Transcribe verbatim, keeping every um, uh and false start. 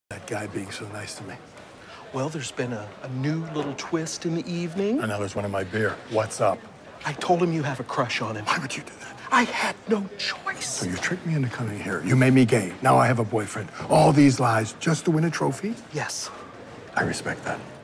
That guy being so nice to me. Well, there's been a, a new little twist in the evening. And now there's one in my beer. What's up? I told him you have a crush on him. Why would you do that? I had no choice. So you tricked me into coming here. You made me gay. Now I have a boyfriend. All these lies just to win a trophy? Yes. I respect that.